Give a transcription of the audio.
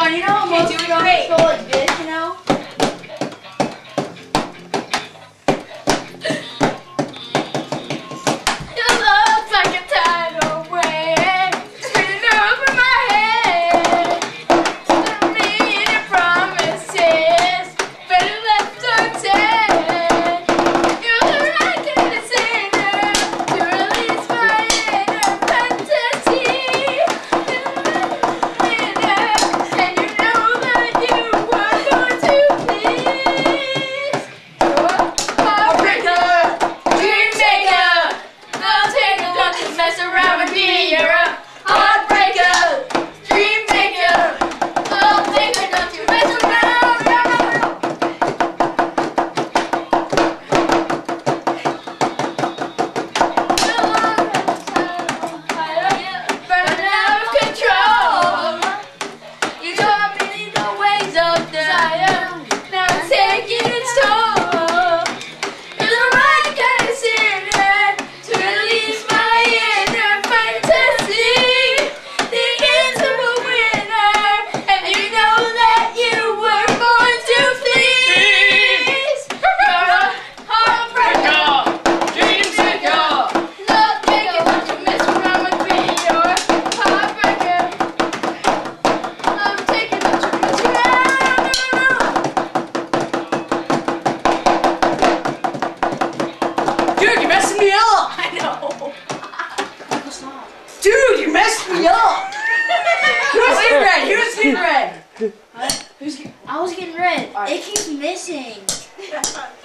John, you know how most doing drums great. go like this, you know? Your love's like a tidal wave, spinning over my head. Still needing promises, better left unsaid. You're the right kind of singer to release my inner fantasy. And you know that you were going to please. Heartbreaker, dream maker. I'll take a look and mess around with me. You're a heartbreaker, dream maker. I'll take a look to mess around. Burning out of control. You taught me the ways of desire. Now it's taking its toll. You're the right kind of sinner to release my inner fantasy. The invincible winner, and you know that you were born to please. You're a heartbreaker, dream maker. Love maker, want to mess around with me. You're a heartbreaker. I'm taking a trip to Dude, you're messing me up! I know. Dude, you messed me up! Who's getting red? Who's getting red? I was getting red. It keeps missing.